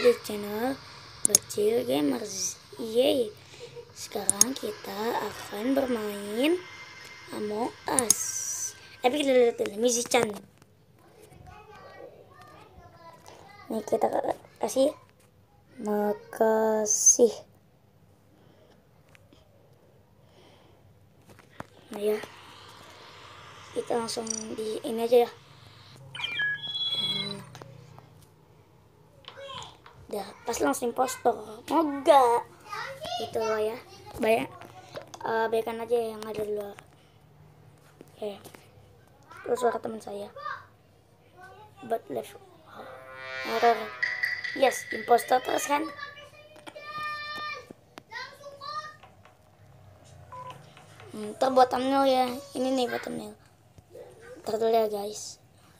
di channel Bacil Gamers. Yeay. Sekarang kita akan bermain Among Us. Tapi kita lihat dulu Misi-chan. Nih kita kasih makasih. Nah ya, kita langsung di ini aja ya. Udah pas langsung impostor. Enggak gitu loh ya, bayangkan aja yang ada di luar. Oke, terus suara teman saya but left error. Yes, impostor terus kan. Terbuat thumbnail ya, ini nih buat thumbnail. Ntar dulu ya guys.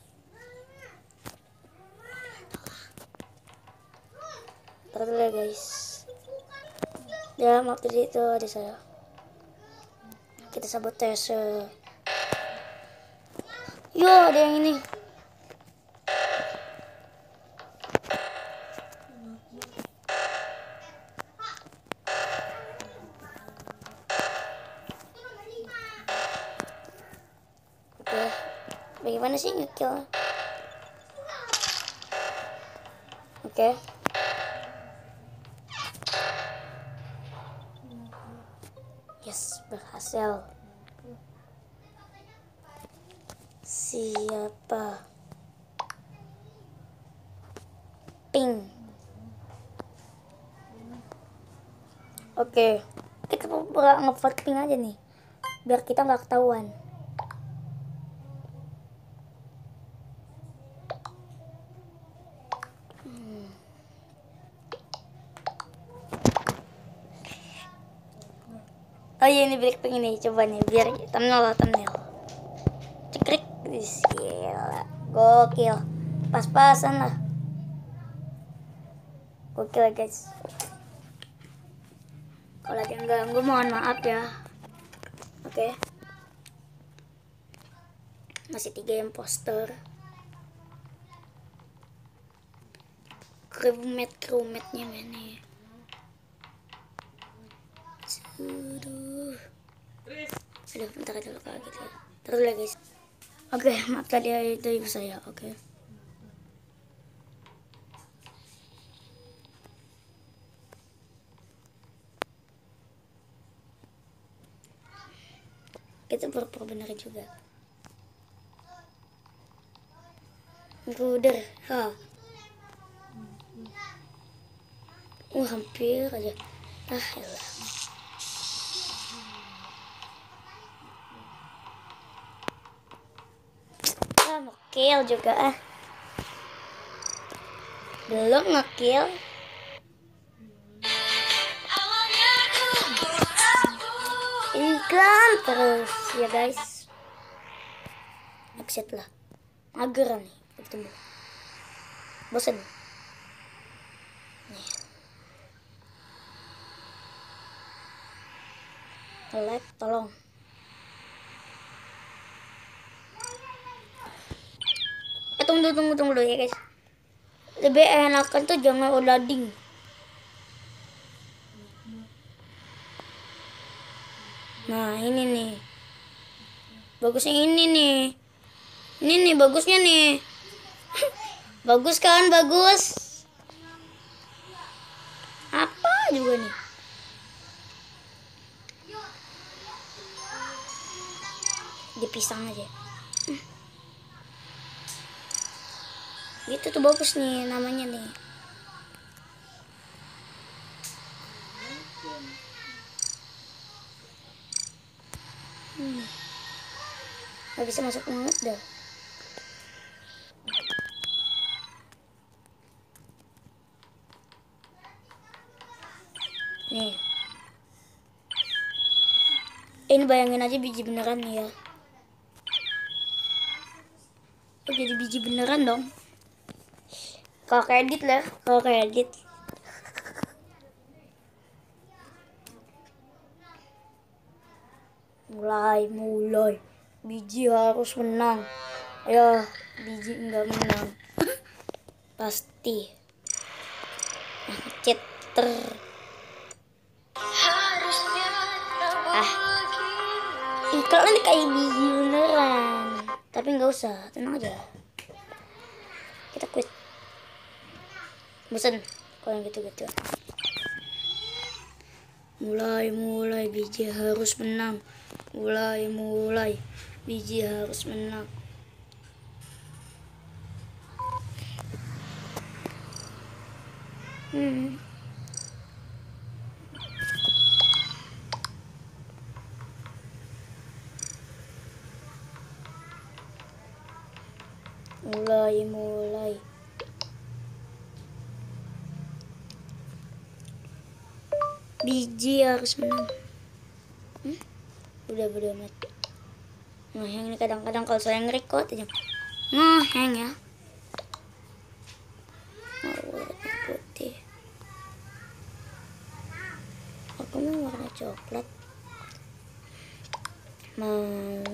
Ntar dulu ya guys. Ya maaf tadi itu ada saya. Kita sabotase. Yo ada yang ini. Oke, bagaimana sih ngekill? Oke. Yes, berhasil. Siapa? Ping. Oke, kita nge-vote Ping aja nih, biar kita nggak ketahuan. Oh iya ini Blackpink ini, coba nih biar thumbnail. Cekrik, gila, gokil, pas-pasan lah, gokil ya guys. Kalau ada yang ganggu mohon maaf ya. Oke, masih 3 imposter. Crewmate-nya mana ya? Aduh, bentar dulu kalau gitu ya. Terus lah guys. Oke, maaf tadi itu ibu saya. Oke. Kita pura-pura benar juga. Ruder, hampir aja. Elah. Ngekill juga belum ngekill. Iklan terus ya guys. Exit lah, mager nih ketemu, bosan nih. Like tolong. Tunggu dulu ya guys. Lebih enakan tuh jangan loading. Nah ini nih, bagusnya ini nih bagusnya nih. Bagus kan, bagus. Apa juga nih. Dipisang aja. Gitu tuh bagus nih namanya nih. Gak bisa masuk banget dah. Nih. Ini bayangin aja biji beneran nih ya. Oh jadi biji beneran dong. Kalau kredit lah, kalau kredit. Mulai. Biji harus menang. Ya, biji enggak menang. Pasti. ceter. Iklan kayak biji beneran. Tapi nggak usah, tenang aja. Kita quit. Bosan kalau yang gitu-gitu. Mulai biji harus menang. Mulai biji harus menang. Mulai. Biji harus menang. Udah bodo amat. Ngeheng nih kadang-kadang kalau saya nge-record aja. Ngeheng ya. Warna putih. Aku mau warna coklat. Mau.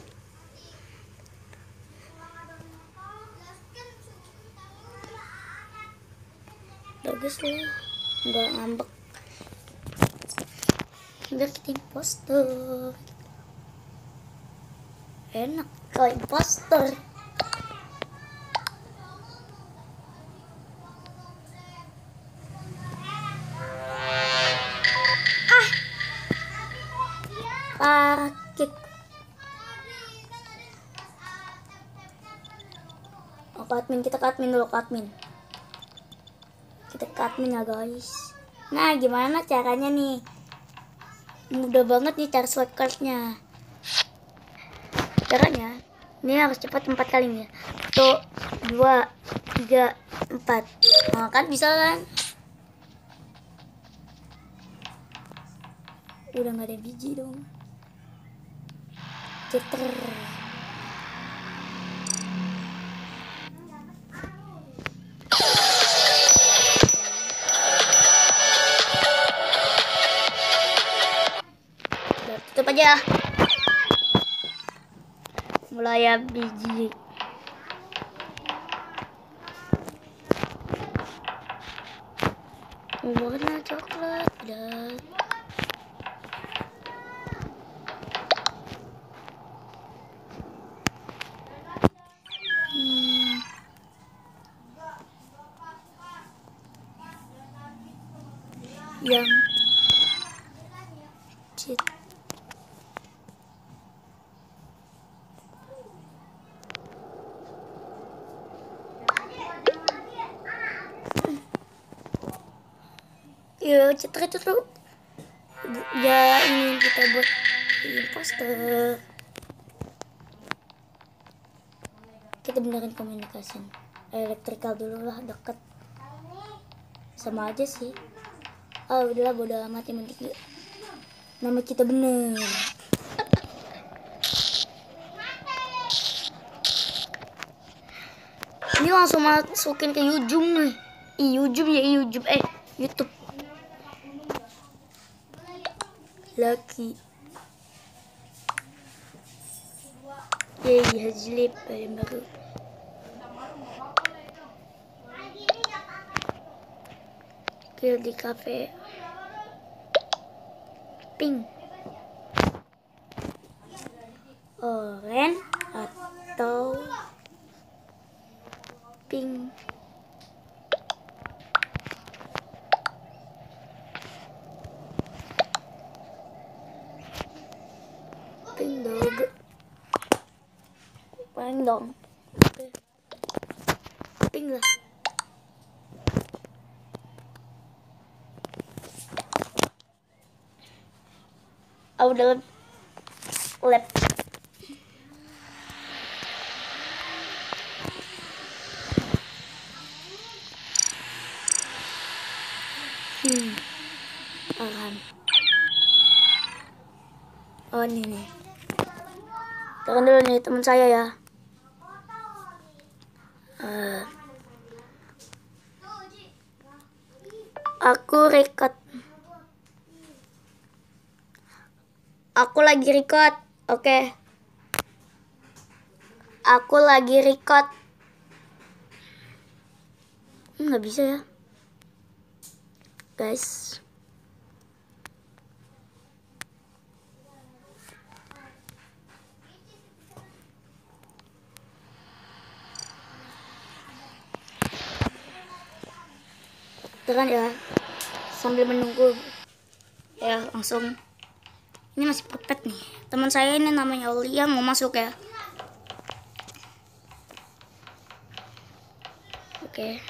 Bagus lah. Nggak ngambek. Biar kita imposter. Enak kalau imposter. Parakik. Oh, admin, kita ke admin dulu, Kita ke admin ya guys. Nah, gimana caranya nih? Mudah banget nih cara shortcutnya. Caranya, ini harus cepat 4 kali nih. 1, 2, 3, 4. Nah, kan bisa kan? Udah gak ada biji dong. Ceter. Tutup aja. Mulai ya biji. Warna coklat dan yang cheat. Ya, ceter itu tuh. Ya, ini kita buat imposter. Kita benerin komunikasi. Elektrikal dulu lah, deket. Sama aja sih. Udahlah, bodo amat, yang penting nama kita bener. Ini langsung masukin ke YouTube nih. YouTube. Laki. Hazlip yang baru. Kill di cafe. Pink. Orange atau pink. Pink dong. Pink lah. Udah lab. Oh, ini nih. Tekan dulu nih teman saya ya. Aku record. Aku lagi record. Oke. Aku lagi record. Nggak bisa ya. guys. Tekan ya, sambil menunggu ya, langsung. Ini masih pepet nih. Teman saya ini namanya Aulia mau masuk ya. Oke.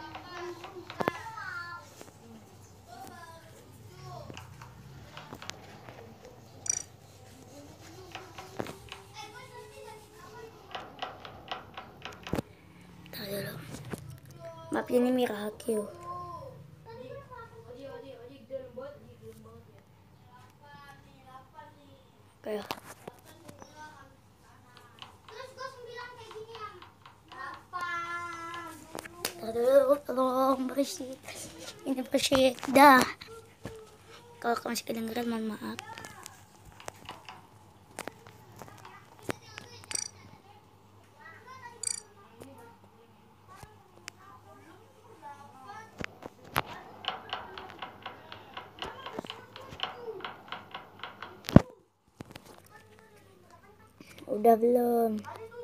Tahan dulu. Maaf ini Mirahakiu. Oke. Aduh, tolong berisik. Ini berisik. Dah. Kalau masih kedengeran, mohon maaf. Udah belum?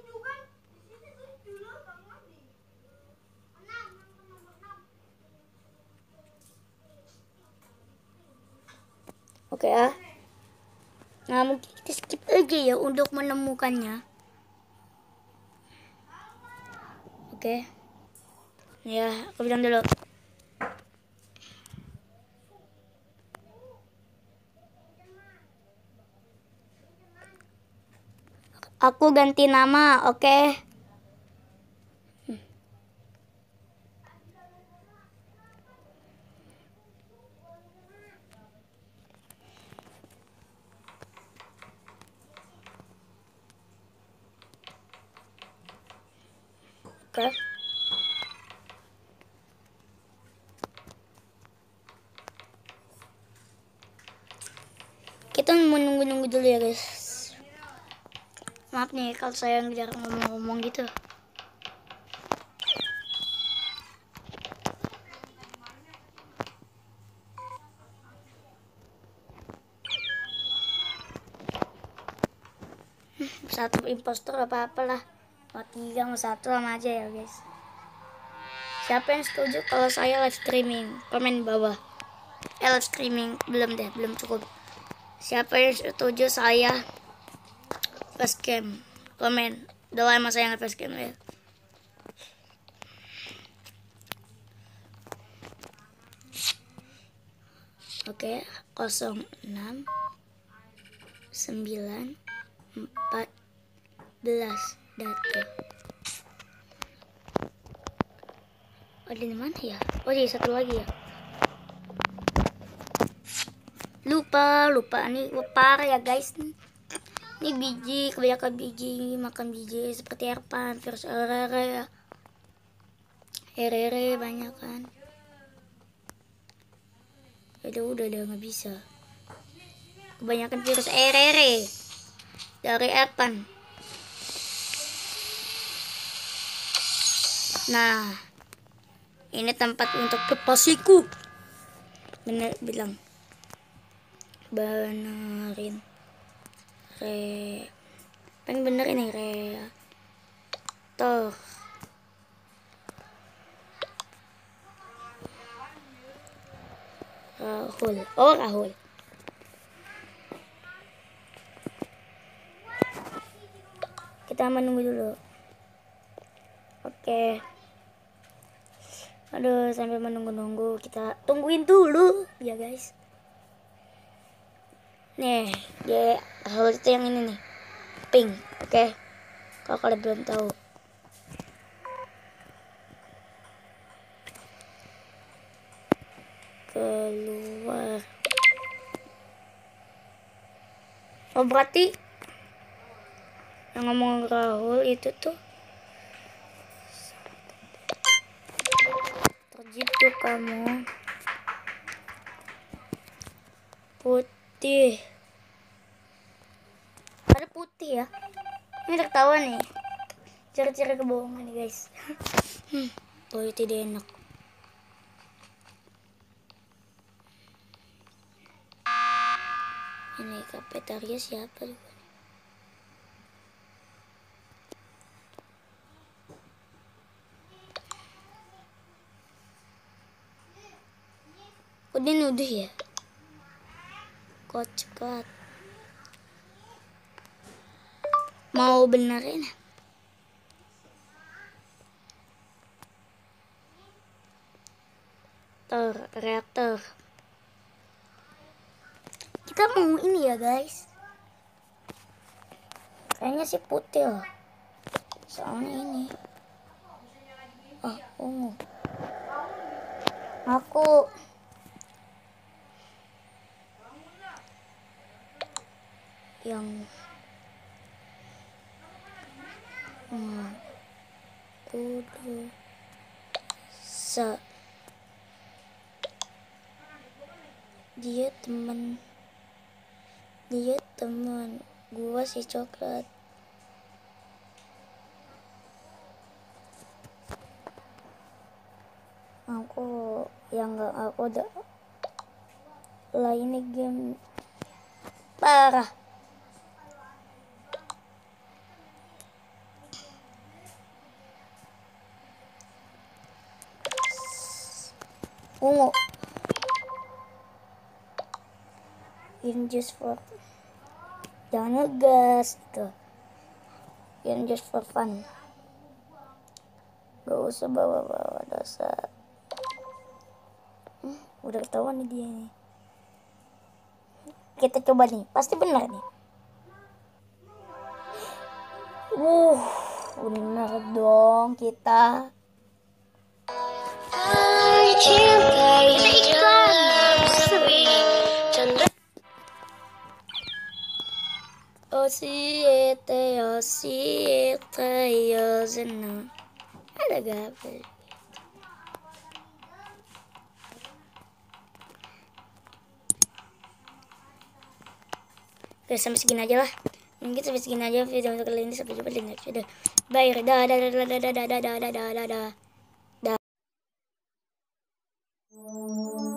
Oke ya. Nah, mungkin kita skip aja ya untuk menemukannya. Oke. Ya, aku bilang dulu. Aku ganti nama, oke? Oke. Kita menunggu-nunggu dulu ya guys. Maaf nih kalau saya jarang ngomong-ngomong gitu. Satu impostor apa-apalah. Mau 3 mau 1 sama aja ya guys. Siapa yang setuju kalau saya live streaming? Komen bawah. Live streaming belum deh, belum cukup. Siapa yang setuju saya facecam? Komen. Udah lama saya nge facecam ya. Oke, 06 9 14 data. Ada di mana ya? Oh iya, satu lagi ya. Lupa nih, parah ya guys. Ini biji, kebanyakan biji, makan biji seperti Erpan, virus RR ya. RR banyak kan. Udah nggak bisa. Kebanyakan virus RR dari Erpan. Nah, ini tempat untuk privasiku. Bener bilang. Benerin. Pengen bener ini reaktor. Rahul. Kita menunggu dulu. Oke. Aduh, sambil menunggu-nunggu kita tungguin dulu ya guys. Nih, dia harus itu yang ini nih. Pink, oke. Kalau kalian belum tahu. Keluar. Oh, berarti yang ngomong Rahul itu tuh terjitu kamu putih. Ada putih ya. Ini tertawa nih. Ciri-ciri kebohongan nih guys. Oh, tidak enak. Kafetaria siapa juga? Udah nuduh ya? Coach Cut. Mau benerin? Reaktor. Kita mau ini ya guys. Kayaknya sih putih loh. Soalnya ini. Ungu. Aku yang kudu dia teman gua si coklat. Aku yang nggak aku udah lah, ini game parah. Ungu. In just for jangan ngegas gitu. In just for fun. Gak usah bawa-bawa dasar. Udah ketahuan nih dia nih. Kita coba nih, pasti benar nih. Benar dong kita. Ada gabel. Oke, sampai segini aja lah. Mungkin sampai segini aja video untuk kali ini. Sampai jumpa di next video. Bye. Dah.